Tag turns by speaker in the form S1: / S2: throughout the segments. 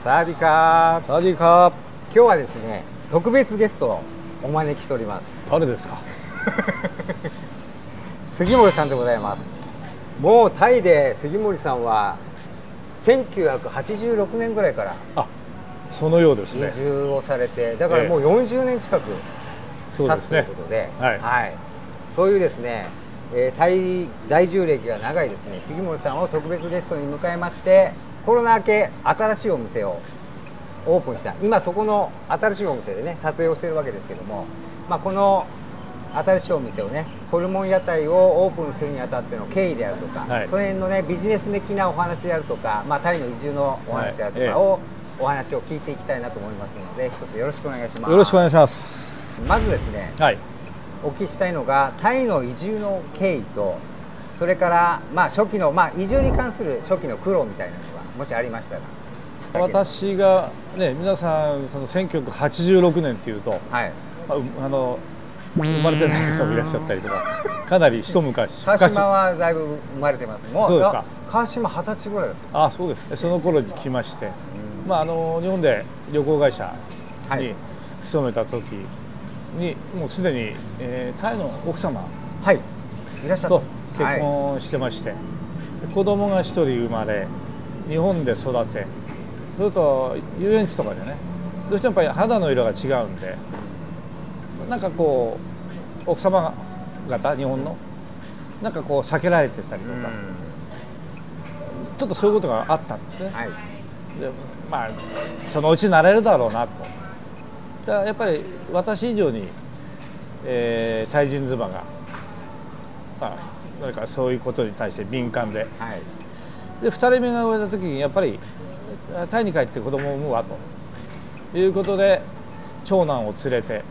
S1: サワディーカー。
S2: サワディーカー。
S1: 今日はですね、特別ゲストをお招きしております。
S2: 誰ですか？
S1: 杉森さんでございます。もうタイで杉森さんは1986年ぐらいから
S2: そのようですね。
S1: 移住をされて、だからもう40年近く経つということで、そういうですね、タイ在住歴が長いですね、杉森さんを特別ゲストに迎えまして、コロナ明け新しいお店をオープンした。今そこの新しいお店でね撮影をしているわけですけども、この新しいお店をね、ホルモン屋台をオープンするにあたっての経緯であるとか、その辺のねビジネス的なお話であるとか、タイの移住のお話であるとかを、お話を聞いていきたいなと思いますので、一つよろしくお願いします。
S2: よろしくお願いします。
S1: まずですね、お聞きしたいのがタイの移住の経緯と、それから初期の移住に関する初期の苦労みたいなのがもしありましたら。
S2: 私がね、皆さんその1986年っていうと、生まれてない方もいらっしゃったりとか、かなり一昔。
S1: 川島はだいぶ生まれてます。もう
S2: そうですか。
S1: 川島20歳ぐらいだった。
S2: そうですね。その頃に来まして、日本で旅行会社に勤めた時に、もうすでに、タイの奥様
S1: いらっしゃった
S2: と結婚してまして、子供が1人生まれ、日本で育て、それと遊園地とかでね、どうしてもやっぱり肌の色が違うんで、なんかこう奥様方日本のなんかこう避けられてたりとか、ちょっとそういうことがあったんですね。でそのうち慣れるだろうなと。だからやっぱり私以上に、タイ人妻が何かそういうことに対して敏感で、で2人目が生まれた時にやっぱりタイに帰って子供を産むわということで、長男を連れて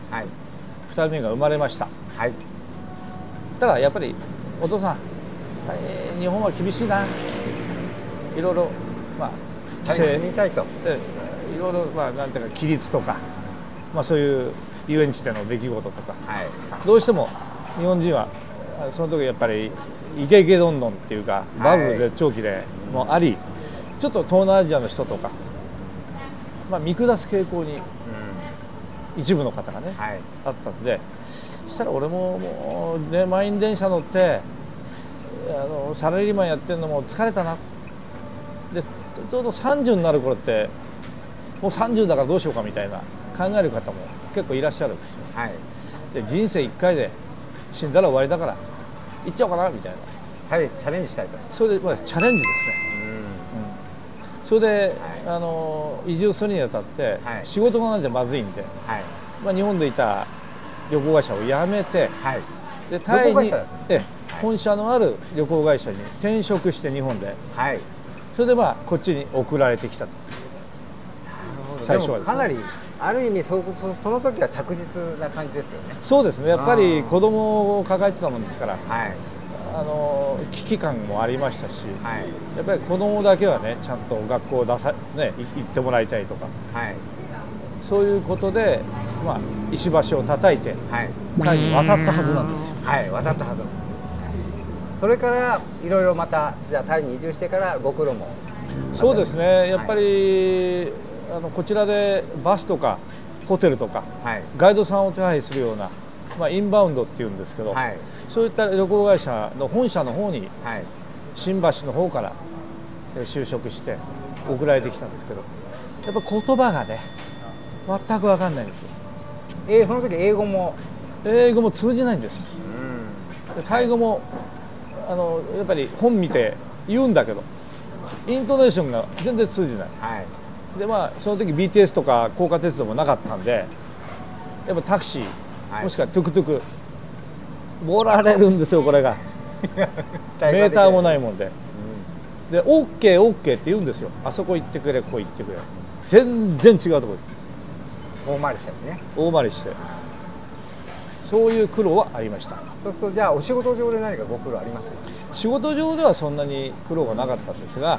S2: 2人目が生まれました。ただやっぱりお父さん、日本は厳しいな、いろいろ
S1: タイに住みたいと、
S2: いろいろなんていうか規律とか、そういう遊園地での出来事とか、どうしても日本人はその時やっぱりイケイケどんどんっていうか、バブル絶頂期でもあり、ちょっと東南アジアの人とか、見下す傾向に一部の方がね、あったんで、そしたら俺ももうね、満員電車乗ってサラリーマンやってるのも疲れたな。でちょうど30になる頃って、もう30だからどうしようかみたいな考える方も結構いらっしゃるんですよ。で人生1回で死んだら終わりだから行っちゃおうかなみたいな。
S1: チャレンジしたいと。
S2: それでチャレンジですね。それで、移住するにあたって、仕事がなんてまずいんで、日本でいた旅行会社を辞めて、でタイに本社のある旅行会社に転職して、日本で、それでこっちに送られてきた。
S1: 最初はかなりある意味その時は着実な感じですよね。
S2: そうですね。やっぱり子供を抱えてたもんですから、危機感もありましたし、やっぱり子供だけはね、ちゃんと学校行ってもらいたいとか、そういうことで、石橋を叩いてタイに渡ったはずなんですよ。
S1: 渡ったはず。それからいろいろまたじゃあタイに移住してからご苦労も。
S2: そうですね。やっぱりこちらでバスとかホテルとか、ガイドさんを手配するような、インバウンドっていうんですけど、そういった旅行会社の本社の方に、新橋の方から就職して送られてきたんですけど、やっぱ言葉がね全く分かんないんですよ。
S1: その時英語も
S2: 通じないんです。タイ語もやっぱり本見て言うんだけど、イントネーションが全然通じない。でその時 BTS とか高架鉄道もなかったんで、やっぱタクシー、もしくはトゥクトゥクボられるんですよ、これが。メーターもないもんで。で OK って言うんですよ。あそこ行ってくれ、ここ行ってくれ。全然違うところです。
S1: 大回りしたりね。
S2: 大回りして、そういう苦労はありました。
S1: そうすると、じゃあお仕事上で何かご苦労ありましたか？
S2: 仕事上ではそんなに苦労がなかったんですが、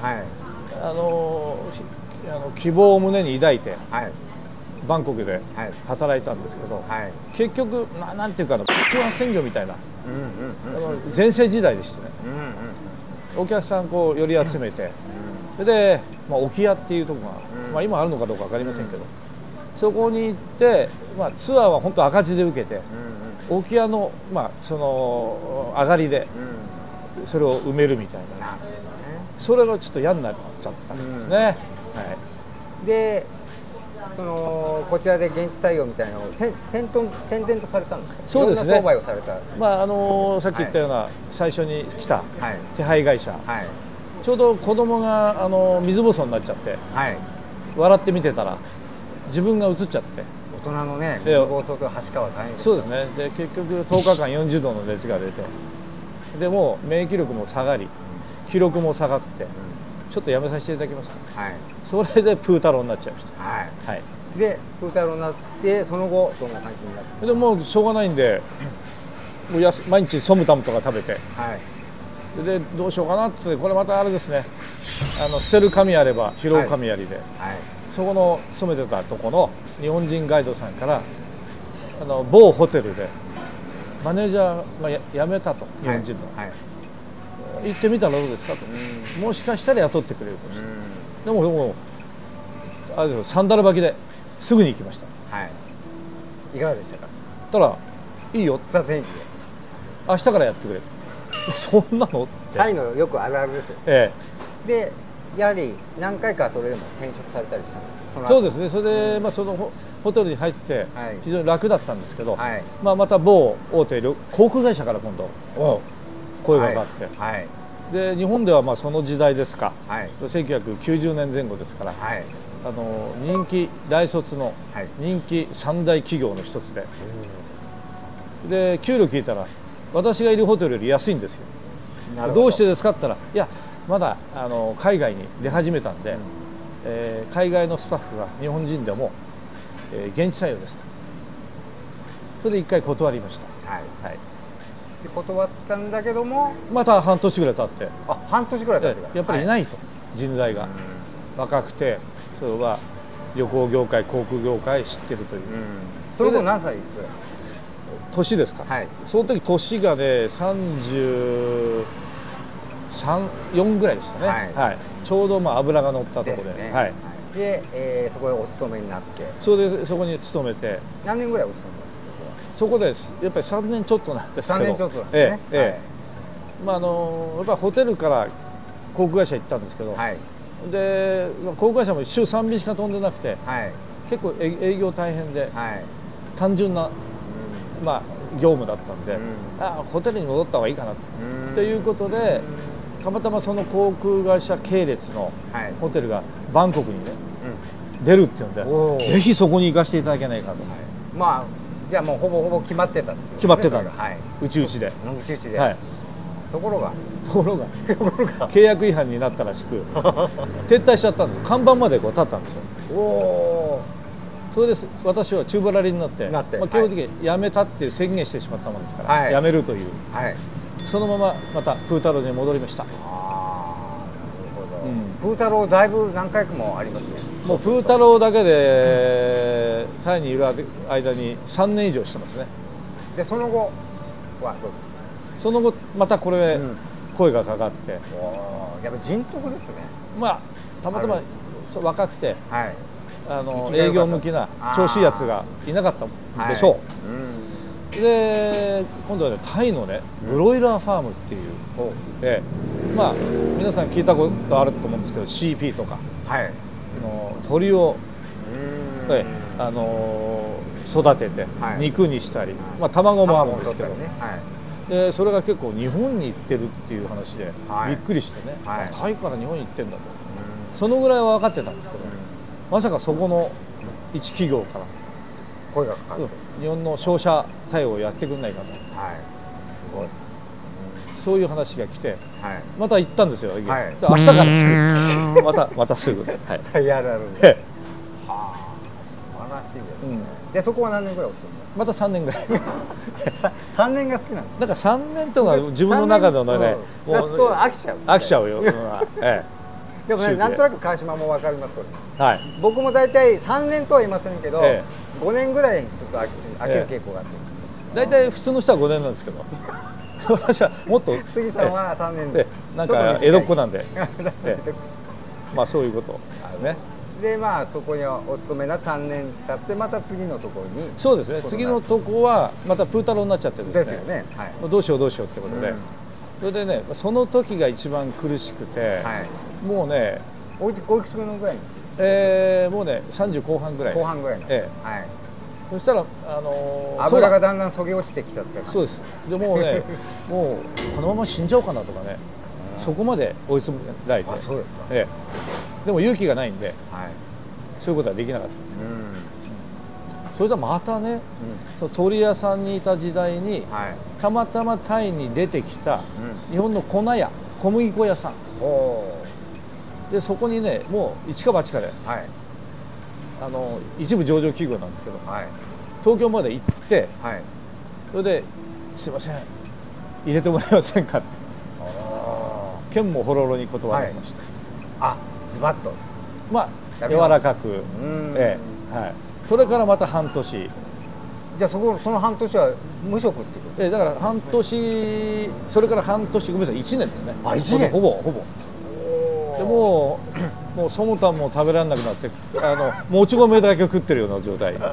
S2: 希望を胸に抱いて、バンコクで働いたんですけど、結局なんていうかな、中湾鮮魚みたいな全盛時代でしてね、お客さんこう寄り集めて、それでまあ、沖屋っていうところが、まあ、今あるのかどうか分かりませんけど、そこに行って、まあ、ツアーは本当赤字で受けて、沖屋の、まあ、その上がりでそれを埋めるみたいな、それがちょっと嫌になっちゃったんですね。はい、
S1: でそのこちらで現地採用みたいなのを転々とされたんですか。
S2: そうですね。
S1: いろんな商売をされた。
S2: まあさっき言ったような最初に来た手配会社、ちょうど子供が水ぼうそうになっちゃって、笑って見てたら自分が映っちゃって。
S1: 大人のね水ぼうそうとはしかは大変です。
S2: そうですね。で結局10日間40度の熱が出て、でもう免疫力も下がり、記録も下がって、ちょっとやめさせていただきました。それでプー太郎になっちゃいました。
S1: でプー太郎になってその後どんな感じになって。
S2: でもうしょうがないんで、もう毎日ソムタムとか食べて、でどうしようかなって、これまたあれですね。捨てる神あれば拾う神ありで、そこの勤めてたとこの日本人ガイドさんから某ホテルでマネージャーが辞めたと、日本人の、行ってみたらどうですかと、もしかしたら雇ってくれるかもしれない。でもあれですよ、サンダル履きですぐに行きました。
S1: いかがでしたか。
S2: たらいいよ、
S1: 二つ返事で
S2: 明日からやってくれそんなのって、
S1: タイのよくあるあるですよ。でやはり何回かそれでも転職されたりしたんですか。
S2: そうですね。それで、まあ、そのホテルに入って非常に楽だったんですけど、まあ、また某大手航空会社から今度声がかかって、で日本ではまあその時代ですか、1990年前後ですから、人気大卒の人気3大企業の一つで、給料聞いたら私がいるホテルより安いんですよ。どうしてですかって言ったら、いやまだ海外に出始めたんで、海外のスタッフが日本人でも、現地採用ですと。それで1回断りました。
S1: で断ったんだけども
S2: また半年ぐらい経って、
S1: 半年ぐらい経って
S2: やっぱりいないと、人材が若くて、それは旅行業界航空業界知ってるという。
S1: それで何歳
S2: 年ですか。その時年がね33、4ぐらいでしたね。ちょうどまあ脂が乗ったところで、
S1: でそこでお勤めになって、
S2: それでそこに勤めて。
S1: 何年ぐらいお勤めたんですか。
S2: そこでやっぱり3年ちょっとなんですけど、
S1: 3年ちょっとなんですね。
S2: まあやっぱホテルから航空会社行ったんですけど、で航空会社も週3便しか飛んでなくて、結構営業大変で、単純なまあ業務だったんで、ホテルに戻った方がいいかなということで、たまたまその航空会社系列のホテルがバンコクにね、出るっていうんで、ぜひそこに行かせていただけないかと。
S1: まあじゃあもうほぼほぼ決まってた。
S2: 決まってたんです。うちうちで。ところが契約違反になったらしく撤退しちゃったんです。看板までこう立ったんですよ。それで私は宙ぶらりんになって、まあ、基本的に辞めたって宣言してしまったもんですから、辞めるという、そのまままたプー太郎に戻りました。
S1: プー太郎だいぶ何回もありますね。
S2: もうプー太郎だけでタイにいる間に3年以上してますね。
S1: でその後はどうですか。
S2: その後またこれ声がかかって、
S1: やっぱ人徳ですね。
S2: まあたまたま若くて、営業向きな調子いいやつがいなかったんでしょう。で今度はね、タイのねブロイラーファームっていう、まあ皆さん聞いたことあると思うんですけど、 CP とか、鳥を育てて肉にしたり、まあ卵もあるんですけど、でそれが結構日本に行ってるっていう話でびっくりしてね、タイから日本に行ってんだと、そのぐらいは分かってたんですけど、まさかそこの一企業から
S1: 声がかかって、
S2: 日本の商社対応をやってくれないかと、
S1: すごい、
S2: そういう話が来て、また行ったんですよ。明日からすぐまたすぐ
S1: タイあるあるで、素晴らしいですね。でそこは何年ぐらいお住んで。また
S2: 3年ぐらい
S1: 3年が好きなんです。
S2: だから3年というのは自分の中でのね、
S1: もう飽きちゃうよ。でもね、なんとなく川島も分かります。僕も大体3年とは言いませんけど、5年ぐらいにちょっと飽きる傾向があって、
S2: 大体普通の人は5年なんですけど私はもっと、
S1: 杉さんは3年
S2: でなんか江戸っ子なんで、 まあそういうことね。
S1: でまあそこにはお勤めな3年経ってまた次のところに。
S2: そうですね。次のとこはまたプータローになっちゃって
S1: ですよね。はい、
S2: どうしようどうしようってことで、それでねその時が一番苦しくて、もうね
S1: おいくつのぐらいですか。
S2: もうね30後半ぐらい。
S1: 後半ぐらいです。はい。
S2: そしたら
S1: 油がだんだんそげ落ちてきたって感じ。
S2: そうです。でもうねもうこのまま死んじゃおうかなとかね、そこまで追い詰められて。
S1: あ、そうですか。
S2: でも勇気がないんで、そういうことはできなかったんですよ。それでまたね、鳥屋さんにいた時代に、たまたまタイに出てきた日本の粉屋、小麦粉屋さんで、そこにねもう一か八かで、一部上場企業なんですけど、東京まで行って、それで「すいません入れてもらえませんか」って剣もほろろに断られました。
S1: あ、ズバッと
S2: まあ柔らかく、それからまた半年。
S1: じゃあその半年は無職ってこと？
S2: だから半年、それから半年、ごめんなさい、1年ですね。
S1: あ、1年。
S2: ほぼでもうソムタンも食べられなくなって、もち米だけ食ってるような状態。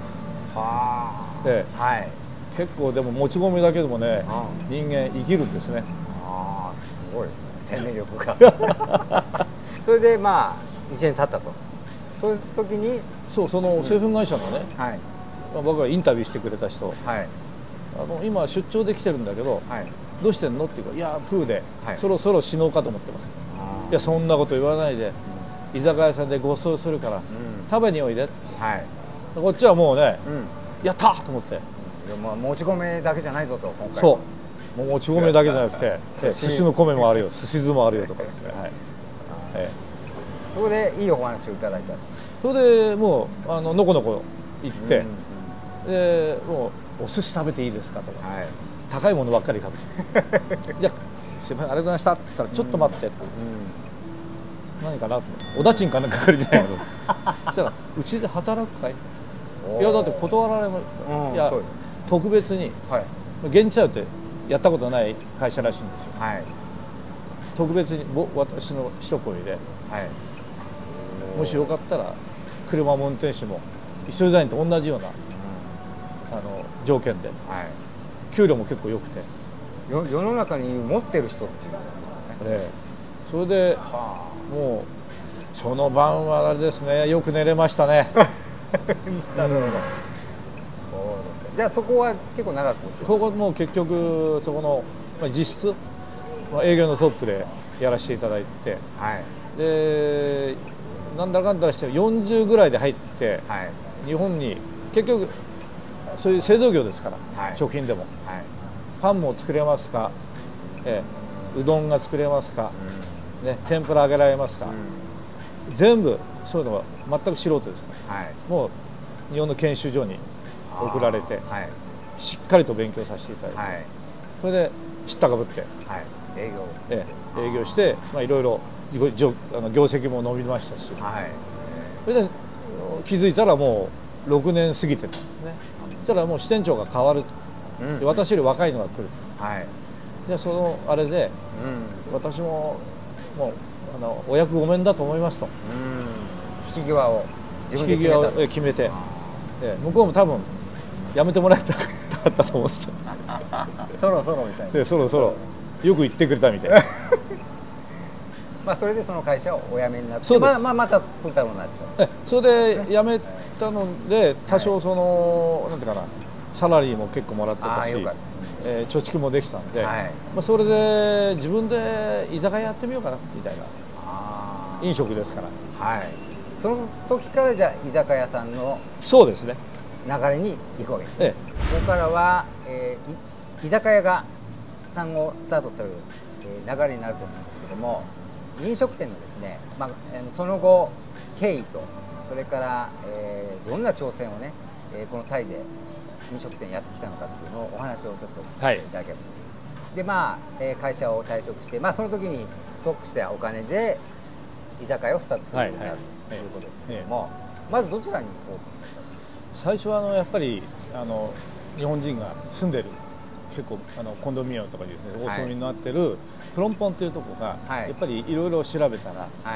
S2: 結構でももち米だけでもね、人間生きるんですね。
S1: ああ、すごいですね、生命力が。それでまあ1年経ったと。そういう時に
S2: その製粉会社のね、僕がインタビューしてくれた人、今出張で来てるんだけど、どうしてんのって言うから、いやプーでそろそろ死のうかと思ってます。いやそんなこと言わないで、居酒屋さんでご馳走するから食べにおいで。こっちはもうね、やったと思って。
S1: もち米だけじゃないぞと。今回
S2: そうもち米だけじゃなくて寿司の米もあるよ、寿司酢もあるよとかですね。
S1: そこでいいお話をいただいた。
S2: それでもうのこのこ行って、でもうお寿司食べていいですかとか、高いものばっかり食べてじゃあすいませんありがとうございましたって言ったら、ちょっと待ってって、何かなと思って、おだちんかなんか借りてないのそしたらうちで働くかい、いやだって断られました、いや特別に現地採用ってやったことない会社らしいんですよ。特別に私の一声で、もしよかったら車も運転手も一緒デザインと同じような条件で、給料も結構良くて、
S1: 世の中に持ってる人っていうことですね。
S2: それでもうその晩はあれですね、よく寝れましたね。
S1: なるほど。そうですか。じゃあそこは結構長く。
S2: そこも結局そこの実質営業のトップでやらせていただいて、でなんだかんだして40ぐらいで入って、日本に結局そういう製造業ですから、食品でも、パンも作れますか、うどんが作れますか、天ぷら揚げられますか、全部そういうのは全く素人ですから、もう日本の研修所に送られて、しっかりと勉強させていただいて、それで知ったかぶって、営業して、いろいろ業績も伸びましたし、それで気づいたらもう6年過ぎてたんですね。そしたらもう支店長が変わると、私より若いのが来る、でそのあれで、私ももうお役御免だと思いますと、
S1: 引き際を自分で
S2: 決めて、向こうも多分やめてもらいたかったと思うんですよ。
S1: そろそろみたいな。
S2: そろそろよく言ってくれたみたいな。
S1: それでその会社をお辞めになって、またプータローになっちゃう。
S2: それで辞めたので、多少そのなんていうかな、サラリーも結構もらってたし、貯蓄もできたんで、それで自分で居酒屋やってみようかなみたいな。飲食ですから。
S1: その時からじゃあ居酒屋さんの
S2: そうですね
S1: 流れに行くわけですね。ここからは居酒屋さんをスタートする流れになると思うんですけども、飲食店のですね、その後経緯と、それからどんな挑戦をねこのタイで飲食店やってきたのかっていうのをお話をちょっと聞いていただければと思います。で会社を退職して、その時にストックしたお金で居酒屋をスタートするようになるということですけども、まずどちらにオープンされた？
S2: 最初はやっぱり日本人が住んでる結構コンドミニアムとかにですね、大騒ぎになってるプロンポンというところが、やっぱりいろいろ調べたら、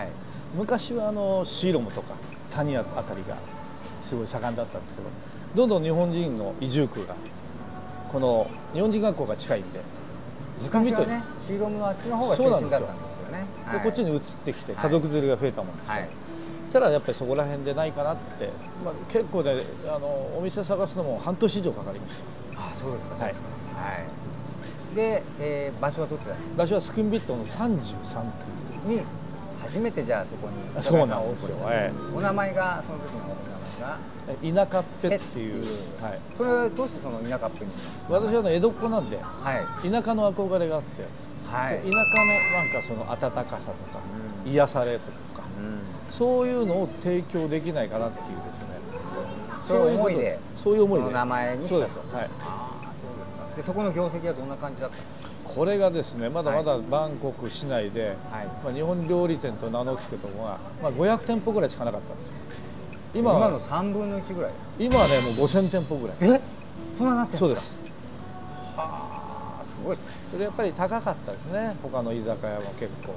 S2: 昔はシーロムとか谷あたりがすごい盛んだったんですけど、どんどん日本人の移住区がこの日本人学校が近いんで、
S1: 昔はねシーロムのあっちの方が中心だったんですよね。
S2: でこっちに移ってきて家族連れが増えたもんですから、そしたらやっぱりそこら辺でないかなって、結構ねお店探すのも半年以上かかりました。
S1: あ、そうですか。はい。で、場所はどちら？
S2: 場所はスクンビットの33っていう
S1: に初めてじゃあそこに。
S2: そうなんですよ。
S1: お名前がその時のお名前が
S2: 田舎っぺっていう。
S1: それはどうしてその田舎っぺに？
S2: 私は江戸っ子なんで、田舎の憧れがあって、田舎のなんかその温かさとか癒されとか、そういうのを提供できないかなっていうですね。
S1: そういう思いで。
S2: そういう思いで。
S1: 名前にしたと。
S2: そうです。はい。
S1: でそこの業績はどんな感じだったんですか？
S2: これがですね、まだまだバンコク市内で、日本料理店と名の付くとこが、500店舗ぐらいしかなかったんですよ。
S1: 今の3分の1ぐらい？
S2: 今はね、もう5000店舗ぐらい。
S1: そんななってるんですか？
S2: そうです。
S1: はあ、すごいですね。
S2: それやっぱり高かったですね、他の居酒屋も結構。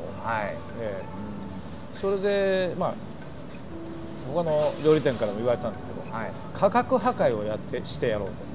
S2: それで他の料理店からも言われたんですけど、価格破壊をしてやろうと。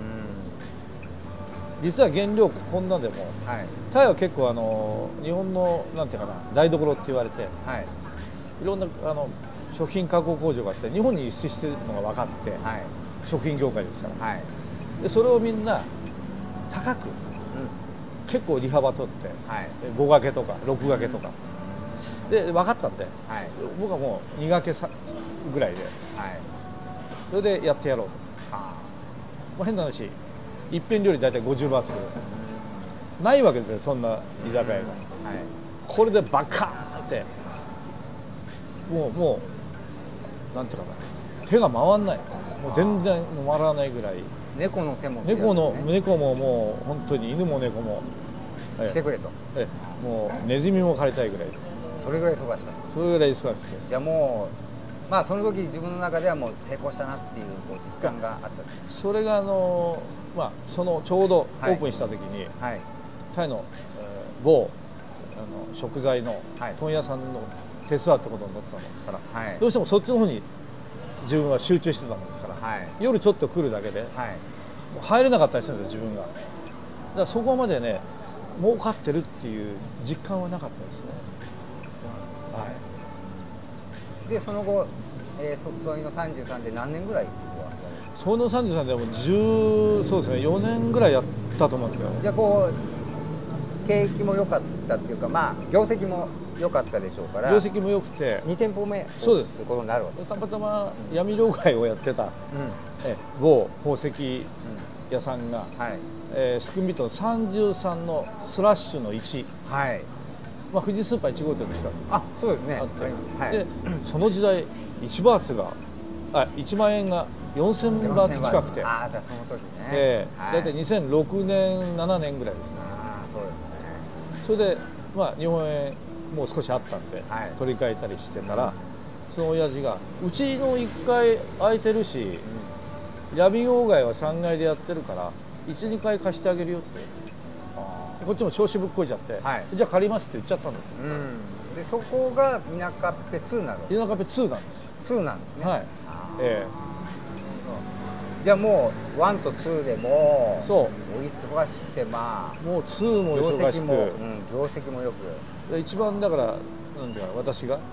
S2: 実は原料こんなでも、タイは結構日本のなんていうかな台所って言われて、いろんな食品加工工場があって日本に輸出してるのが分かって、食品業界ですから、でそれをみんな高く、結構利幅取って、5掛けとか6掛けとかで分かったんで、僕はもう2掛けぐらいで、それでやってやろうと。変な話、一品料理大体50バーツぐらいないわけですよ、そんな居酒屋が。これでバカーンってもうなんていうかな、手が回んない、もう全然回らないぐらい。
S1: 猫の手も、
S2: 猫ももう本当に犬も猫も
S1: 来てくれと。
S2: もうネズミも借りたいぐらい。
S1: それぐらい忙しかった。
S2: それぐらい忙しくて。
S1: じゃあもうその時自分の中ではもう成功したなっていう実感があったんです。
S2: それがそのちょうどオープンした時に、タイの某食材の問屋さんの手伝うってことになったもんですから、どうしてもそっちの方に自分は集中してたもんですから、夜ちょっと来るだけで入れなかったりするんですよ、自分が。だからそこまでね儲かってるっていう実感はなかったですね。
S1: でその後、そいの33で何年ぐらい
S2: その33でもそうですね、4年ぐらいやったと思うんですけど。
S1: じゃあ景気も良かったっていうか、業績も良かったでしょうから。
S2: 業績も良くて
S1: 2店舗目
S2: そうです
S1: ということになるわけです。
S2: たまたま闇両替をやってた某宝石屋さんが、スクンビットの33のスラッシュの1、富士スーパー1号店の近くに
S1: そうですね
S2: あって、でその時代1バーツが1万円が4000バーツ近くて、
S1: じゃあその時ね、
S2: 大体2006年7年ぐらいですね。
S1: そうですね。
S2: それで日本円もう少しあったんで、取り替えたりしてたら、その親父が「うちの1階空いてるし、闇業界は3階でやってるから1、2階貸してあげるよ」って、こっちも調子ぶっこいちゃって、じゃあ借りますって言っちゃったんですよ。
S1: でそこが田舎っぺ2になる。
S2: 田舎っぺ2なんです。
S1: 2なんですね。じゃあもう1と2でもお忙しくて、も
S2: う2も忙しく、
S1: 業績もよく、
S2: 一番だからなんだ私が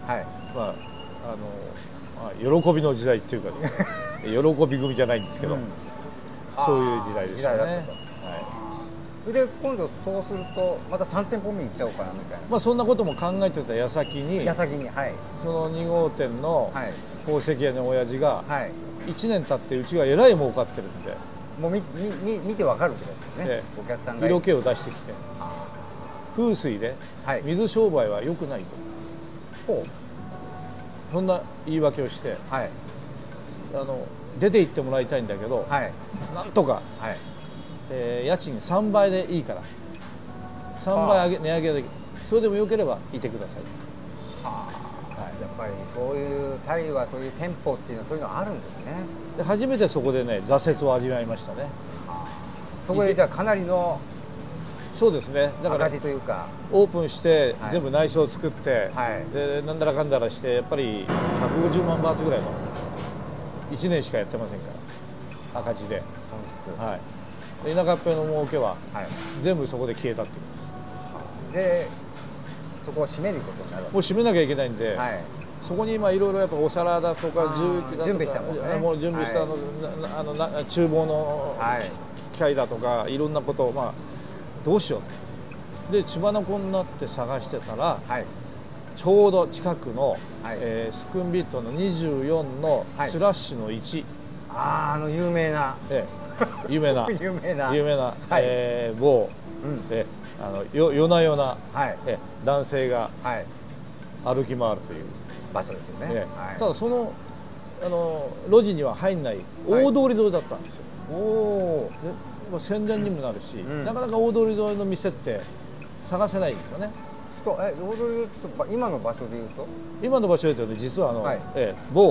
S2: 喜びの時代っていうか、喜び組じゃないんですけど、そういう時代でしたね。
S1: それで今度そうするとまた3店舗目行っちゃおうかなみたいな、
S2: そんなことも考えてた矢先にその2号店の宝石屋の親父が1年経ってうちがえらい儲かってるんで、
S1: もう見てわかるってことですね。お客さんが
S2: 色気を出してきて、風水で水商売は良くないと、そんな言い訳をして、出て行ってもらいたいんだけど、なんとか家賃3倍でいいから3倍値上げできる、それでもよければいてください。
S1: やっぱりそういうタイはそういう店舗っていうのはそういうのあるんですね。
S2: で初めてそこでね挫折を味わいましたね。
S1: そこでじゃあかなりの
S2: そうですね。
S1: だから赤字というか
S2: オープンして全部内装を作って、でなんだらかんだらしてやっぱり150万バーツぐらいの1年しかやってませんから赤字で
S1: 損失。
S2: 田舎っぺの儲けは全部そこで消えたっていう。
S1: でそこを閉めることになる。も
S2: う閉めなきゃいけないんで。そこに今いろいろやっぱお皿だとか
S1: 準備したもんね。
S2: もう準備した厨房の機械だとかいろんなことをどうしようで血眼になって探してたら、ちょうど近くの、スクンビットの24のスラッシュの1、
S1: 有名な、
S2: 有名な某、夜な夜な、男性が歩き回るという
S1: 場所ですよね。
S2: ただその路地には入んない大通り沿いだったんですよ。宣伝にもなるし、なかなか大通り沿いの店って探せないんですよね。
S1: 大通りと今の場所でいうと、
S2: 今の場所でいうと実は某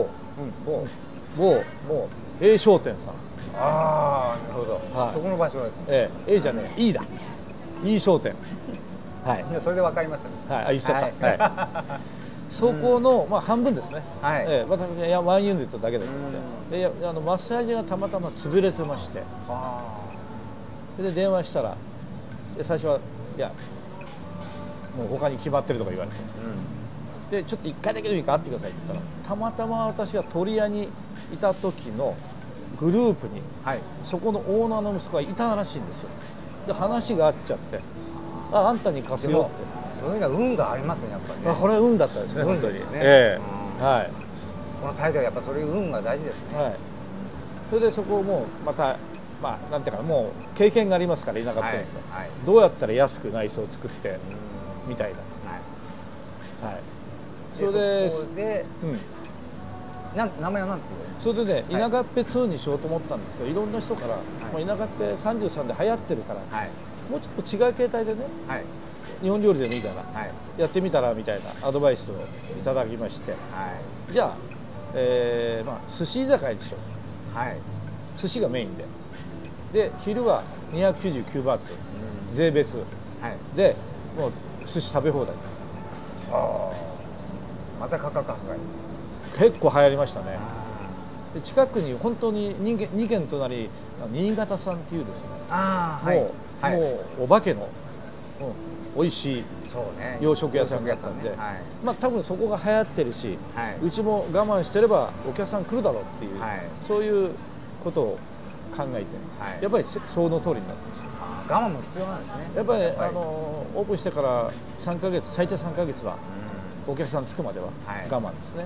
S2: A 商店さん。
S1: なるほど。そこの場所ですね。
S2: A じゃねえ E だ。E 商店。
S1: それで分かりましたね。
S2: 言っちゃった。そこの半分ですね。私はワンユニットだけですので、マッサージがたまたま潰れてまして、それで電話したら、最初はいやもう他に決まってるとか言われて、でちょっと1回だけでいいか会ってくださいって言ったら、たまたま私が鳥屋にいた時のグループに、そこのオーナーの息子がいたらしいんですよ。で話が合っちゃって、あんたに貸すよって。
S1: そういうのは運がありますね、やっぱりね。
S2: これは運だったですね、
S1: 本当に。この大会はやっぱそういう運が大事ですね。
S2: それでそこをもうまたなんていうかもう経験がありますから田舎ってどうやったら安く内装を作ってみたいな。
S1: それで名前は何て
S2: いう？それでね田舎っぺ2にしようと思ったんですけど、いろんな人から田舎っぺ33で流行ってるからもうちょっと違う形態でね。日本料理でもいいから、やってみたらみたいなアドバイスをいただきまして、じゃあ、寿司居酒屋にしよう、寿司がメインで昼は299バーツ、税別、でもう寿司食べ放題。
S1: また価格が
S2: 結構流行りましたね。で近くに本当に2軒隣新潟さんっていうですね、もうお化けの美味しい洋食屋さんだったんで、多分そこが流行ってるし、うちも我慢してればお客さん来るだろうっていう、そういうことを考えて、やっぱりその通りになってます。
S1: 我慢も必要なんですね。
S2: やっぱりオープンしてから3ヶ月、最低3ヶ月はお客さん着くまでは我慢ですね。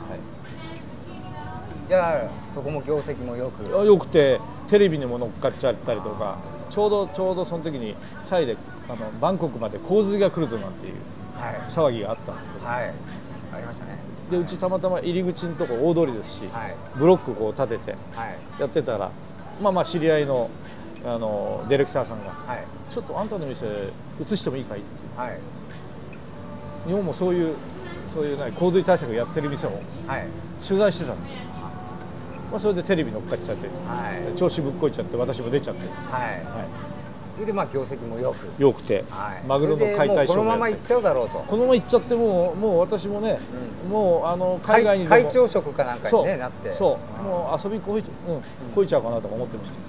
S1: じゃあそこも業績もよ
S2: くて、テレビにも乗っかっちゃったりとか、ちょうどその時にタイでバンコクまで洪水が来るぞなんていう騒ぎがあったんですけど、
S1: ありましたね。
S2: でうちたまたま入り口のとこ大通りですし、ブロックこう立ててやってたら、知り合いのディレクターさんが、ちょっとあんたの店移してもいいかいって、日本もそういう洪水対策やってる店を取材してたんですよ。それでテレビ乗っかっちゃって、調子ぶっこいちゃって私も出ちゃって、
S1: それで業績も
S2: よくて、マグロの解体ショー
S1: このまま行っちゃうだろうと。
S2: このまま行っちゃってもう私もね、もう海外に
S1: 会長職かなんかになって、
S2: もう遊びこいちゃうかなとか思ってました。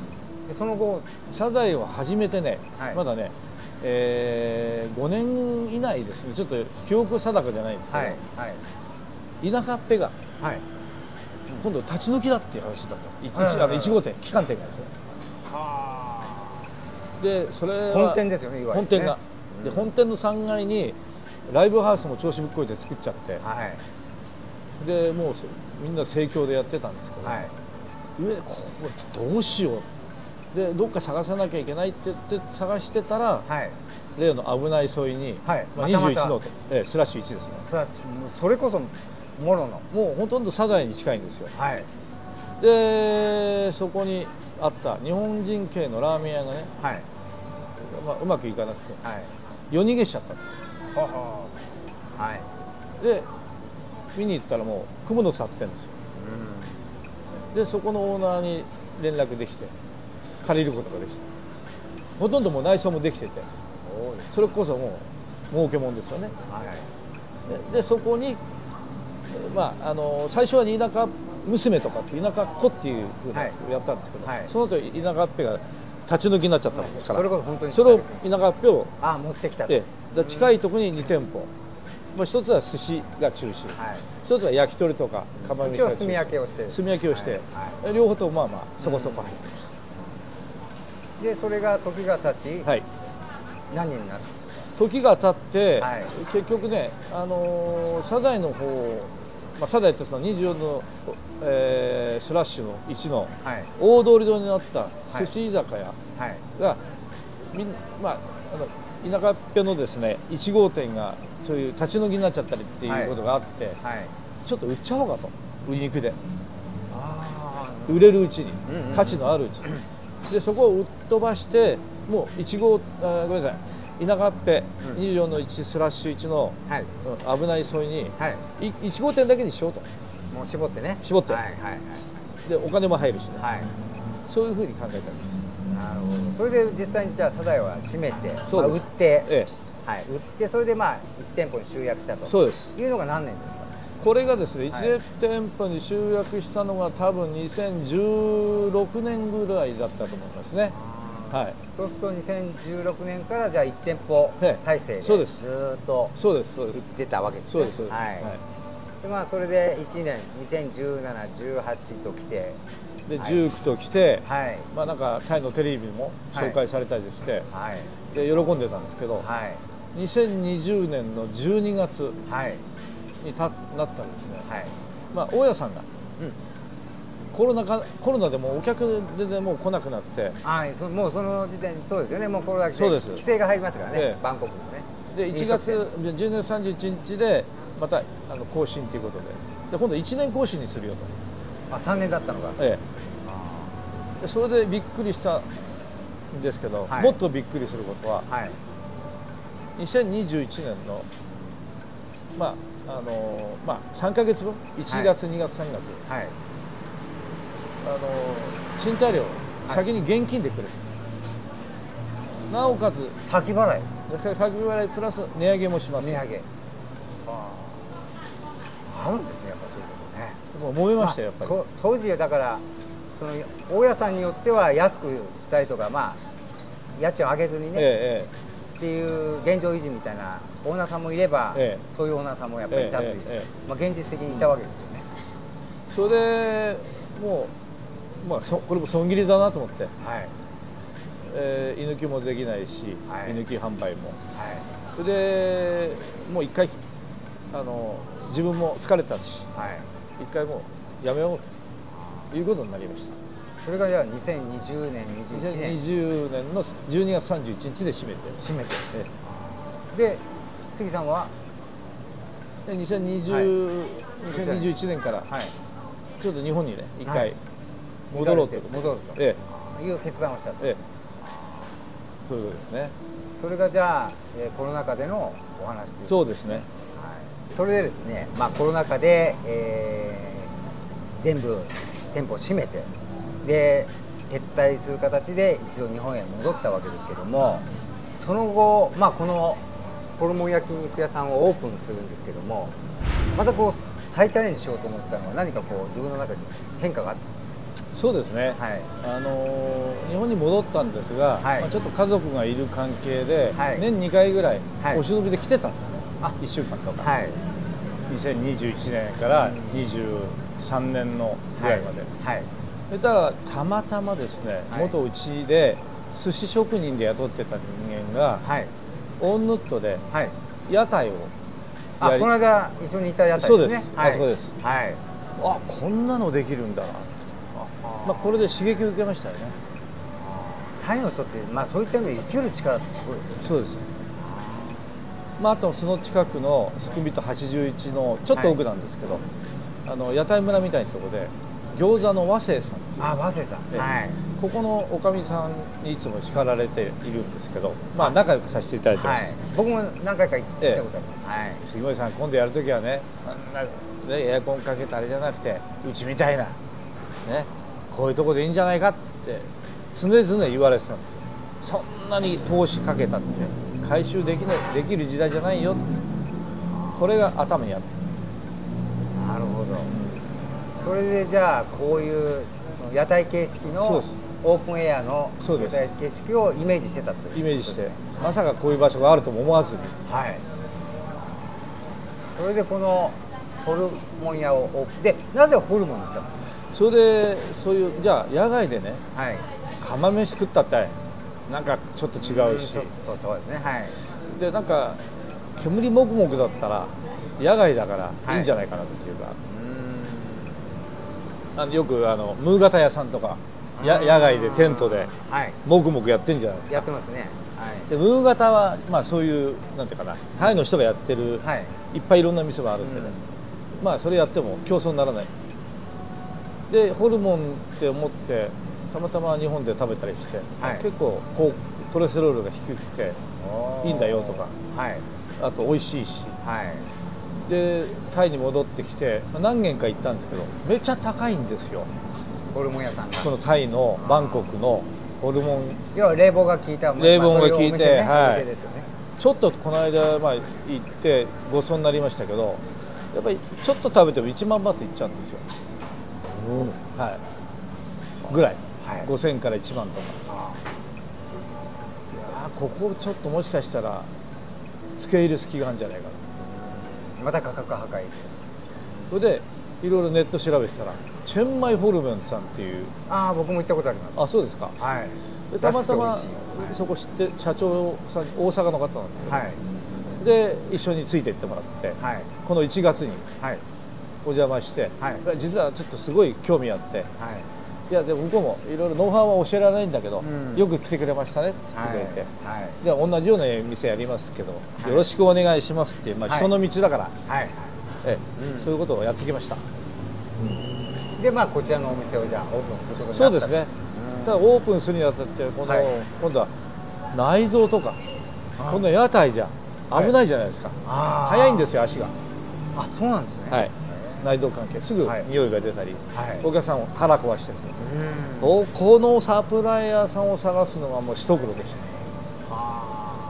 S1: その後
S2: サザエを始めてね、まだね5年以内ですね。ちょっと記憶定かじゃないんですけど、田舎っぺが今度立ち退きだっていう話だった。1号店旗艦店がですね。でそれは
S1: 本店ですよね。
S2: 本店がで本店の3階にライブハウスも調子ぶっこいて作っちゃって、でもうみんな盛況でやってたんですけど、どうしようでどっか探さなきゃいけないって言って探してたら、例の危ない沿いに21のスラッシュ1ですね。
S1: それこそもろの
S2: もうほとんどサザエに近いんですよ。でそこにあった日本人系のラーメン屋がね、うまくいかなくて、夜逃げしちゃったの。で見に行ったらもう雲の去ってんですよ。でそこのオーナーに連絡できて借りることができた。ほとんどもう内装もできてて、 それこそもう儲けもんですよね。でそこに、まあ、最初は田舎娘とか田舎っ子っていうふうにやったんですけど、その後田舎っぺが立ち抜きになっちゃったんですから、それを田舎っぺを
S1: 持ってきたと。
S2: 近いところに2店舗、一つは寿司が中心、一つは焼き鳥とか釜飯が中心、炭焼きをして、両方とまあまあそこそこ入ってました。
S1: でそれが時が経ち、何人になるんですか。
S2: 時が経って、結局ね、サザエの方、サザエってその24の、スラッシュの1の大通り堂になった寿司居酒屋が、田舎っぺのですね1号店がそういう立ち退きになっちゃったりっていうことがあって、ちょっと売っちゃおうかと、売り肉で売れるうちに、価値のあるうちに。でそこを売っ飛ばして、もうごめんなさい、田舎っぺ24の1スラッシュ1の危ない沿いに1号店だけにしようと。
S1: もう絞ってね。
S2: 絞って。でお金も入るしね。そういうふうに考えたんです。
S1: なるほど。それで実際にじゃあサザエは閉めて、売って、売ってそれで1店舗に集約したと。
S2: そうです。
S1: いうのが何年ですか。
S2: これがですね、1店舗に集約したのが多分2016年ぐらいだったと思いますね。
S1: そうすると2016年からじゃあ1店舗体制でずっと行ってたわけですね。でそれで1年2017、18ときて、
S2: で19ときて、なんかタイのテレビも紹介されたりして、で喜んでたんですけど、2020年の12月になったんですね。大家さんがコロナでもお客でもう来なくなって、
S1: もうその時点そうですよね。もうコロナで規制が入りましたからね、バンコクのね。
S2: で1月12月31日でまた更新ということで、今度1年更新にするよと。
S1: 3年だったのが。
S2: でそれでびっくりしたんですけど、もっとびっくりすることは、2021年の3ヶ月後、1月、2月、3月、賃貸料を先に現金でくれる、なおかつ
S1: 先払
S2: いプラス値上げもします。
S1: 値上げあるんですね、やっぱそういうことね。
S2: もう揉めましたよ、やっぱり。
S1: 当時だからその大家さんによっては安くしたりとか、家賃を上げずにね、っていう現状維持みたいなオーナーさんもいれば、そういうオーナーさんもやっぱりいたという、現実的にいたわけですよね。
S2: それでもう、これも損切りだなと思って、居抜きもできないし、居抜き販売も、それでもう一回自分も疲れたし、一回もうやめようということになりました。
S1: それがじゃあ2020年、
S2: 2020年の12月31日で閉めて。
S1: で杉さんは
S2: 2021年からちょっと日本にね一回戻ろうという
S1: 決断をしたと。
S2: そういうことですね。
S1: それがじゃあコロナ禍でのお話という。
S2: そうですね。
S1: それでですね、コロナ禍で全部店舗を閉めて、で撤退する形で一度日本へ戻ったわけですけども、その後、このホルモン焼肉屋さんをオープンするんですけども、また再チャレンジしようと思ったのは何か自分の中に変化があったんですか。
S2: そうですね、日本に戻ったんですが、ちょっと家族がいる関係で、年2回ぐらいお忍びで来てたんですね、1週間とか、2021年から23年のぐらいまで。そしたらたまたまですね、元うちで寿司職人で雇ってた人間が、オンヌットで屋台を
S1: この間一緒にいた屋台ですね。
S2: あそこです。こんなのできるんだな、これで刺激を受けましたよね。
S1: タイの人って、そういった意味で生きる力ってすごいですよね。
S2: そうです。あとその近くのスクミット81のちょっと奥なんですけど、屋台村みたいなところで餃子の和製さんっていう、
S1: 和製さん、
S2: ここのおかみさんにいつも叱られているんですけど、仲良くさせていただいてます。
S1: 僕も何回か行ったことあります。
S2: 杉森さん、今度やるときはね、エアコンかけたあれじゃなくて、うちみたいな、こういうとこでいいんじゃないかって常々言われてたんですよ。そんなに投資かけたって回収できる時代じゃないよ、これが頭にある。
S1: なるほど。それでじゃあこういうその屋台形式のオープンエアの屋台形式をイメージしてたということですね。
S2: イメージして、まさかこういう場所があるとも思わずに、
S1: はい、それでこのホルモン屋をオープンで、なぜホルモンにしたんですか？
S2: それでそういうじゃあ野外でね、
S1: はい、
S2: 釜飯食ったってなんかちょっと違うし、
S1: ちょっとそうですね、はい、
S2: でなんか煙もくもくだったら野外だからいいんじゃないかなっていうか、よくムーガタ屋さんとか野外でテントでもくもくやってんじゃないですか。
S1: やってますね。はい、
S2: でムーガタはまあそういうなんていうかな、タイの人がやってる、はい、いっぱいいろんな店があるんでね、まあそれやっても競争にならない。でホルモンって思ってたまたま日本で食べたりして、はい、結構コレステロールが低くていいんだよとか、はい、あと美味しいし、はい、でタイに戻ってきて何軒か行ったんですけど、めっちゃ高いんですよ、
S1: ホルモン屋さんが。
S2: このタイのバンコクのホルモン、
S1: 要は冷房が効いた、
S2: 冷房が効いて、
S1: はい、
S2: ちょっとこの間、まあ、行ってごちそうになりましたけど、やっぱりちょっと食べても1万バーツいっちゃうんですよ、はい、ぐらい、はい、5000から1万とか。ここちょっともしかしたら付け入る隙があるんじゃないかな。
S1: また価格破壊。
S2: それでいろいろネット調べてたらチェンマイホルモンさんっていう、
S1: 僕も行ったことあります。
S2: あ、そうですか。はい、でたまたまそこ知って社長さん、大阪の方なんですけど、はい、で一緒について行ってもらって、はい、この1月にお邪魔して、はい、実はちょっとすごい興味あって、はい、いやでも向こうもいろいろノウハウは教えられないんだけど、よく来てくれましたねって言ってくれて、はいはい、じゃあ同じような店やりますけど、よろしくお願いしますっていう、まあ、人の道だから、はい、そういうことをやってきました。
S1: でまあこちらのお店をじゃあオープンすることになった。
S2: そうですね。ただオープンするにあたって今度は内臓とか、今度は屋台じゃ危ないじゃないですか。早いんですよ、足が。
S1: あ、そうなんですね。はい、
S2: 内臓関係すぐ匂いが出たり、お客さんを腹壊してる。このサプライヤーさんを探すのはもう一苦労でした。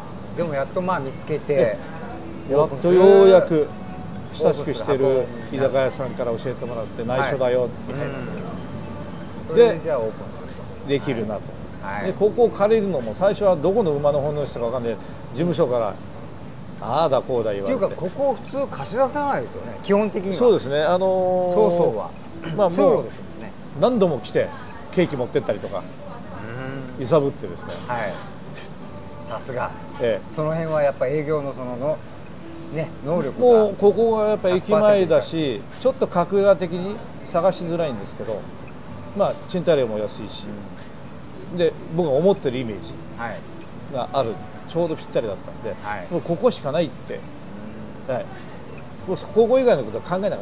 S1: でもやっとまあ見つけて、
S2: やっとようやく親しくしてる居酒屋さんから教えてもらって内緒だよみたいな。
S1: それでじゃあオープンすると
S2: できるなと。でここを借りるのも最初はどこの馬の本主か分かんない、事務所からああだこうだ言われて。
S1: っていうかここ普通貸し出さないですよね、基本的には。
S2: そうですね。
S1: そうは
S2: まあもう何度も来てケーキ持ってったりとか揺さぶってですね。はい。
S1: さすが。その辺はやっぱ営業のその能力が。
S2: もうここがやっぱ駅前だし、ちょっと格が的に探しづらいんですけど、まあ賃貸料も安いし、で僕が思ってるイメージがある、ちょうどぴったりだったんで、もうここしかないって、はい、もうここ以外のことは考えなかったんです。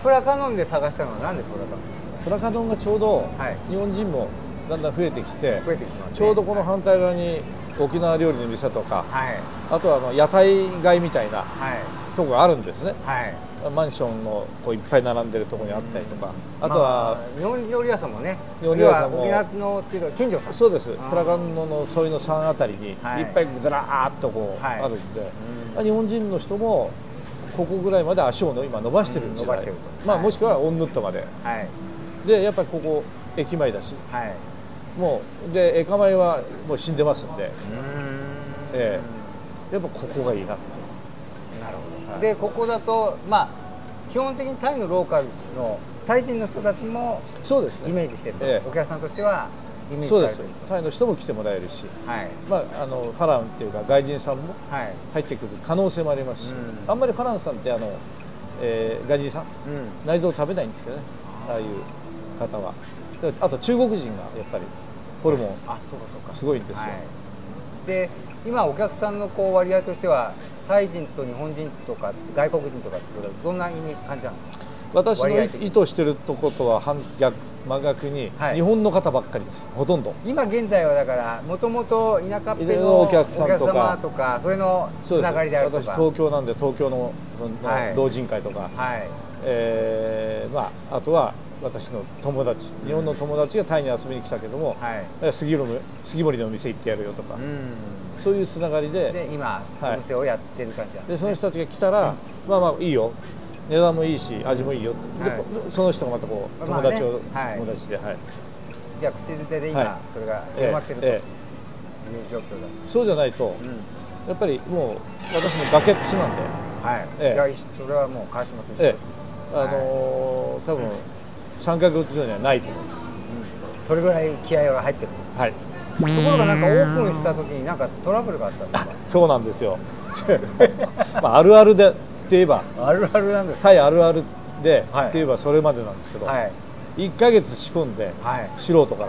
S1: プラカノンで探したのはなんでプラカノンですか？
S2: プラカノンがちょうど日本人もだんだん増えてきて、ちょうどこの反対側に沖縄料理の店とか、あとは屋台街みたいなとこがあるんですね。マンションのこういっぱい並んでるところにあったりとか、あとは
S1: 日本料理屋さんもね、
S2: 日本料理屋さんも
S1: 沖縄のっていうか近所さん。
S2: そうです。プラカノンのそういうの3あたりにいっぱいずらーっとこうあるんで、日本人の人もここぐらいまで足を今伸ばしてるんですよ。まあもしくはオンヌットまで。でやっぱりここ駅前だし、もうで駅前はもう死んでますんで、やっぱここがいいなって。
S1: なるほど。でここだとまあ基本的にタイのローカルのタイ人の人たちもそうですね、イメージしてる、お客さんとしてはイメージされてる。そうです。
S2: タイの人も来てもらえるし、まあファランっていうか外人さんも入ってくる可能性もありますし、あんまりファランさんって外人さん、内臓食べないんですけどね、ああいう方は。あと中国人がやっぱりホルモンすごいんですよ。
S1: で今お客さんの割合としてはタイ人と日本人とか外国人とかってどんな感じなんですか？
S2: 私の意図してるとことは真逆に日本の方ばっかりです、ほとんど。
S1: 今現在はだからもともと田舎っぺのお客様とかそれのつながりであるとか。
S2: 私東京なんで東京の同人会とか、まああとは私の友達、日本の友達がタイに遊びに来たけども、杉森のお店行ってやるよとか、そういうつながりで
S1: 今お店をやってる感じなんですね。
S2: でその人たちが来たら、まあまあいいよ、値段もいいし味もいいよ、でその人がまたこう友達で、
S1: じゃあ口づてで今それが広まってるという状況だ。
S2: そうじゃないとやっぱりもう私も崖っぷちなんで、
S1: じゃあそれはもう川島と一緒です。
S2: 多分3ヶ月以上にはないと思います。
S1: それぐらい気合が入ってる。ところがなんかオープンした時になんかトラブルがあったんですか。
S2: そうなんですよ。まああるあるでって言えば
S1: あるあるなんです。
S2: タイあるあるでって言えばそれまでなんですけど、1ヶ月仕込んで素人から、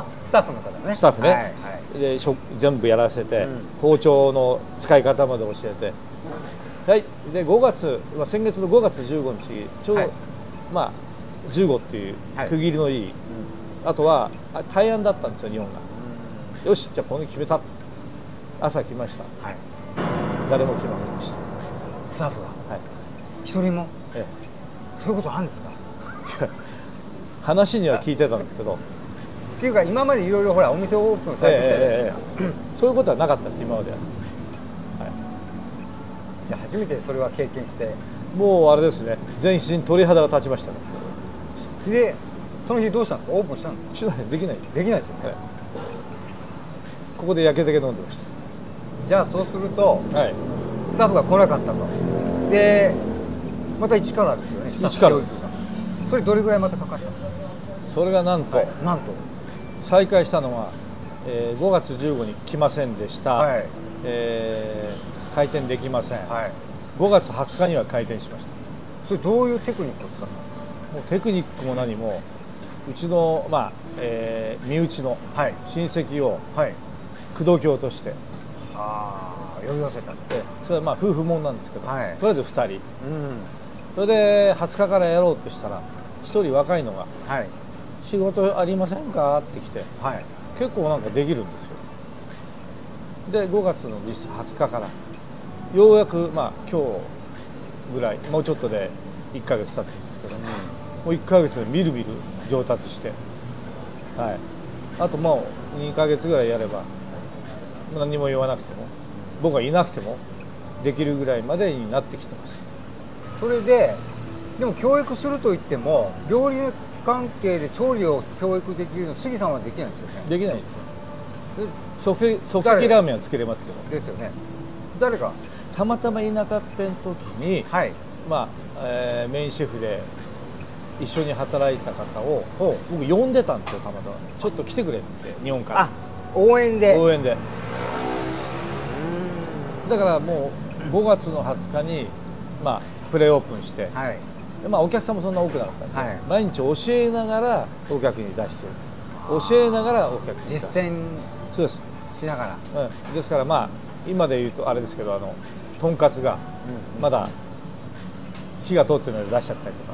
S1: スタッフの方ね。
S2: スタッフね。で全部やらせて、包丁の使い方まで教えて、で5月、先月の5月15日ちょうど、まあ15っていう区切りのいい、あとは大安だったんですよ日本が。よし、じゃあこの日決めた。朝来ました。誰も来ませんでした。
S1: スタッフが一人も。そういうことあるんですか。
S2: 話には聞いてたんですけど。
S1: っていうか今までいろいろほらお店をオープンされてきた
S2: そういうことはなかったです今までは。
S1: じゃあ初めてそれは経験して、
S2: もうあれですね、全身鳥肌が立ちましたね。
S1: でその日どうしたんですか。オープンしたんですか。
S2: できない
S1: ですよね。
S2: ここで焼けてけ飲んでました。
S1: じゃあそうすると、スタッフが来なかったと。でまた一からですよね。
S2: 一からです。
S1: それどれぐらいまたかかったんですか。
S2: それがなんと再開したのは、5月15に来ませんでした、開店できません、5月20日には開店しました。
S1: それどういうテクニックを使ったんですか。
S2: もうテクニックも何もうちの、身内の親戚を口説き落として、
S1: 呼び寄せたって。
S2: それはまあ夫婦もんなんですけど、とりあえず2人、それで20日からやろうとしたら1人若いのが「仕事ありませんか?」って来て、結構なんかできるんですよ。で5月の実質20日からようやく今日ぐらい、もうちょっとで1ヶ月経つんですけど、もう1ヶ月でみるみる上達して、あともう2ヶ月ぐらいやれば何も言わなくても僕がいなくてもできるぐらいまでになってきてます。
S1: それでも教育するといっても料理関係で調理を教育できるの杉さんはできないんですよね。
S2: できないんですよ。即席ラーメンは作れますけど。
S1: ですよね。誰か
S2: たまたま田舎っぺん時に、メインシェフで一緒に働いた方を僕呼んでたんですよ。たまたまちょっと来てくれって日本から。
S1: 応援で。
S2: だからもう5月の20日にプレオープンして、お客さんもそんな多くなかったんで、毎日教えながらお客に出してる。教えながらお客に
S1: 実践
S2: そうです
S1: しながら、
S2: ですから今で言うとあれですけどとんかつがまだ火が通ってるので出しちゃったりとか、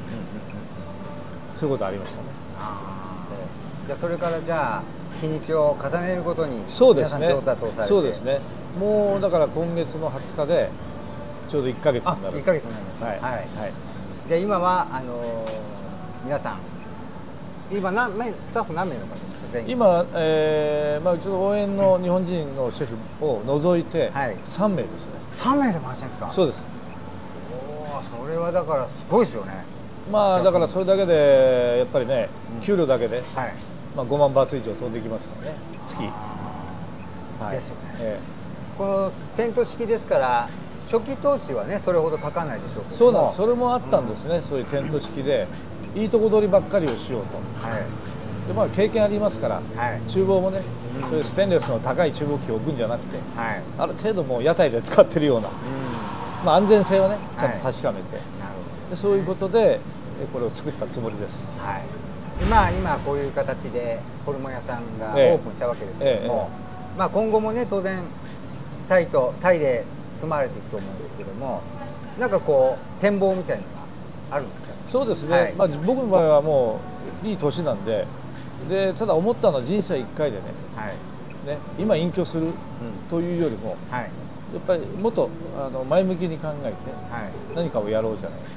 S2: そういうことありましたね。
S1: じゃあそれから日にちを重ねるごとに
S2: 皆さん
S1: 上達をされて。
S2: そうですね。もうだから今月の20日でちょうど1ヶ月になる。
S1: 1ヶ月になりました。じゃあ今は皆さん今スタッフ何名の方ですか。全員
S2: 今、うちの応援の日本人のシェフを除いて3名ですね。
S1: 3名で回してるんですか。
S2: そうです。
S1: それはだからすごいですよね。
S2: だからそれだけでやっぱりね、給料だけで、5万バーツ以上飛んできますからね、月。
S1: ですよね。このテント式ですから初期投資はねそれほどかかんないでしょうけど。
S2: そうなんです。それもあったんですね。そういうテント式でいいとこ取りばっかりをしようと。で経験ありますから、厨房もね、そういうステンレスの高い厨房機を置くんじゃなくて、ある程度もう屋台で使ってるような、安全性をねちゃんと確かめて、でそういうことでこれを作ったつもりです。
S1: 今こういう形でホルモン屋さんがオープンしたわけですけれども、今後もね当然タイで住まれていくと思うんですけども、なんかこう展望みたいなのがあるんですか。
S2: そうですね。僕の場合はもういい年なんで、ただ思ったのは人生1回でね、今隠居するというよりも、やっぱりもっと前向きに考えて何かをやろうじゃないですか。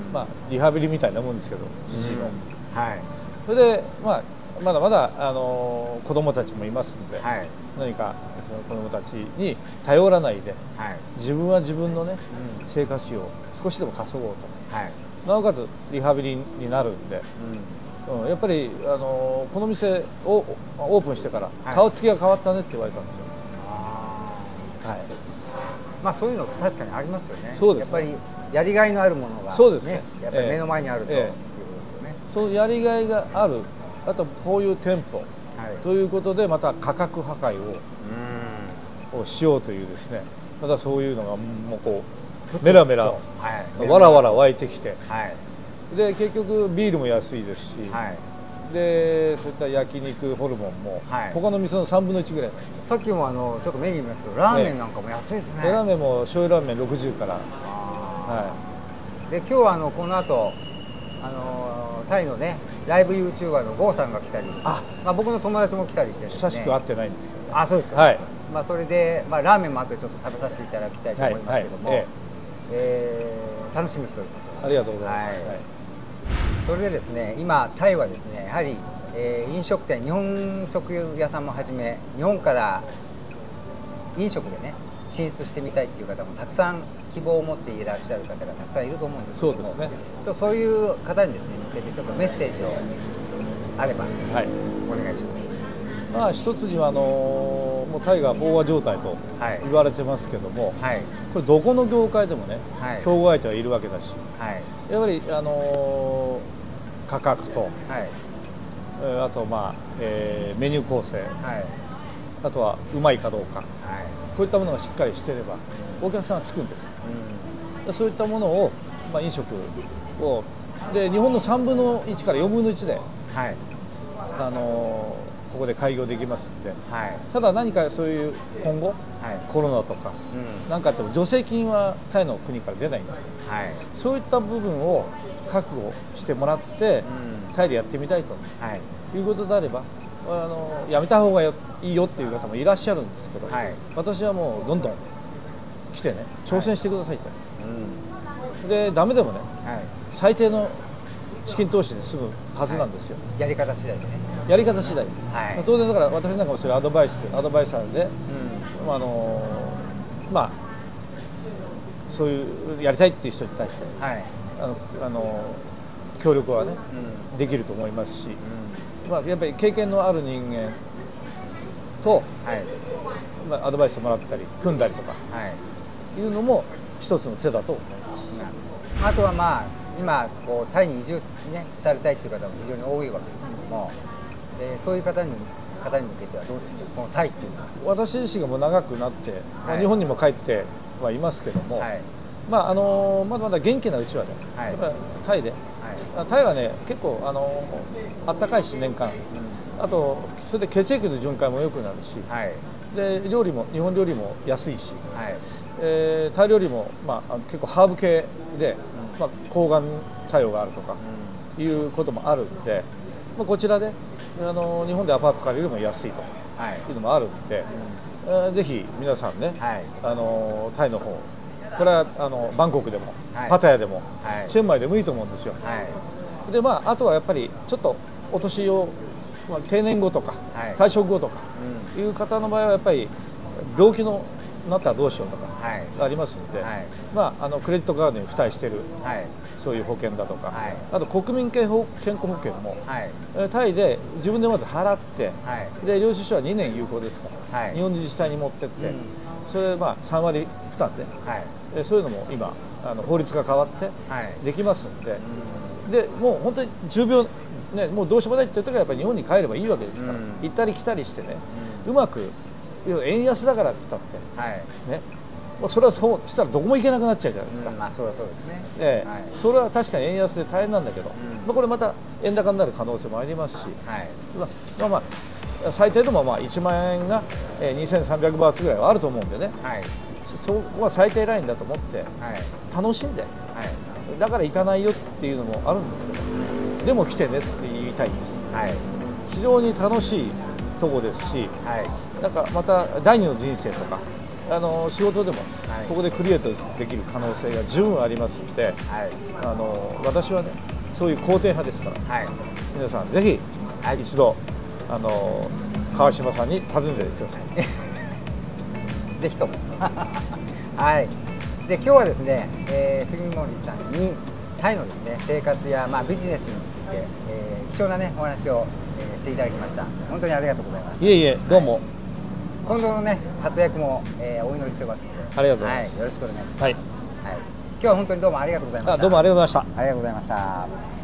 S2: まあ、リハビリみたいなもんですけど、父の、
S1: はい、
S2: それで、まあ、まだまだ子どもたちもいますので、はい、何かその子どもたちに頼らないで、はい、自分は自分のね、生活費を少しでも稼ごうと、はい、なおかつリハビリになるんで、やっぱりこの店をオープンしてから顔つきが変わったねって言われたんですよ。はい、
S1: まあそういうの確かにありますよね。
S2: そうですね。
S1: やっぱりやりがいのあるものが、ね、そうですね。やっぱり目の前にあると、っていうことですよね。
S2: そうやりがいがある、あとこういう店舗、はい、ということでまた価格破壊をしようというですね、またそういうのがもうこうメラメラ、はい、わらわら湧いてきて、はい、で結局ビールも安いですし、はい、でそういった焼肉ホルモンも、はい、他の店の3分の1ぐらいなんですよ。
S1: さっきもちょっとメニュー見ますけど、ラーメンなんかも安いですね。
S2: ラーメンも醤油ラーメン60から。
S1: はい、で今日はこの後タイのねライブ YouTuber のゴーさんが来たり、まあ、僕の友達も来たりしてですね、
S2: 久しく会ってないんですけど、ね、
S1: あ、そうですか、はい、まあ、それで、まあ、ラーメンも後でちょっと食べさせていただきたいと思いますけども、楽しみにしております。
S2: ありがとうございます、はい、
S1: それでですね、今タイはですねやはり、飲食店、日本食屋さんもはじめ日本から飲食でね進出してみたいっていう方もたくさん希望を持っていらっしゃる方がたくさんいると思うんですけども、そうですね、そういう方にですね向けてちょっとメッセージをあれば、はい、お願いします。
S2: まあ一つにはもうタイが飽和状態と言われてますけども、はい、これどこの業界でもね、はい、競合相手はいるわけだし、はい、やっぱり価格と、はい、あとまあ、メニュー構成、はい、あとはうまいかどうか、はい、こういったものがしっかりしていればお客さんがつくんです、そういったものを、まあ、飲食をで日本の3分の1から4分の1で、はい、ここで開業できますので、はい、ただ何かそういう今後、はい、コロナとか何かあっても助成金はタイの国から出ないんですよ、はい、そういった部分を覚悟してもらって、タイでやってみたいと、はい、いうことであればやめた方がいいよっていう方もいらっしゃるんですけど、はい、私はもうどんどん来てね挑戦してくださいと、はい、でダメでもね、はい、最低の資金投資で済むはずなんですよ、
S1: はい、やり方次第でね、
S2: やり方次第で、はい、当然だから私なんかもそういうアドバイサーで、まあそういうやりたいっていう人に対して、はい、協力はね、できると思いますし、まあ、やっぱり経験のある人間と、はい、まあ、アドバイスもらったり組んだりとか、はい、いうのも一つの手だと思います。
S1: あとはまあ今こうタイに移住、ね、されたいという方も非常に多いわけですけども、そういう方に向けてはどうですか、このタイっていうのは。
S2: 私自身がもう長くなって、はい、日本にも帰ってはいますけども、はい、まあまだまだ元気なうちはね、はい、やっぱりタイで、はい、タイはね結構あったかいし年間、あとそれで血液の循環も良くなるし、はい、で料理も日本料理も安いし、はい、タイ料理も、まあ、結構ハーブ系で、まあ、抗がん作用があるとかいうこともあるんで、まあ、こちらで日本でアパート借りるよりも安いというのもあるんで、ぜひ皆さんね、はい、タイの方、これはバンコクでも、はい、パタヤでも、はい、チェンマイでもいいと思うんですよ、はい、でまあ、あとはやっぱりちょっとお年を、まあ、定年後とか、はい、退職後とかいう方の場合はやっぱり病気のなったらどうしようとかがありますので、はい、まあ、クレジットカードに付帯している、はい、そういう保険だとか、はい、あと国民健康保険も、はい、タイで自分でまず払って、はい、で領収書は2年有効ですから、はい、日本の自治体に持ってって、それでまあ3割負担で、はい、そういうのも今法律が変わってできますので、でもう本当に重病、ね、もうどうしようもないっていう時はやっぱり日本に帰ればいいわけですから、行ったり来たりしてね、うまく円安だからって言ったって、はい、ね、それはそうしたらどこも行けなくなっちゃうじゃないですか。
S1: まあそれはそうですね。
S2: はい、それは確かに円安で大変なんだけど、まあこれまた円高になる可能性もありますし、はい、まあ最低でもまあ1万円が2300バーツぐらいはあると思うんでね、はい、そこは最低ラインだと思って楽しんで、はい、だから行かないよっていうのもあるんですけど、でも来てねって言いたいんです。はい、非常に楽しいとこですし、はい、なんかまた第二の人生とか仕事でもここでクリエイトできる可能性が十分ありますので、私はねそういう肯定派ですから、皆さんぜひ一度川島さんに訪ねてください。
S1: ぜひともはい。で今日はですね、杉森さんにタイのですね生活やビジネスについて、貴重なねお話を、していただきました。本当にありがとうございます。
S2: いえいえ、どうも。
S1: 今後のね活躍も、お祈りしてますので、
S2: ありがとうございます。
S1: よろしくお願いします。
S2: はい。
S1: 今日は本当にどうもありがとうございました。
S2: どうもありがとうございました。
S1: ありがとうございました。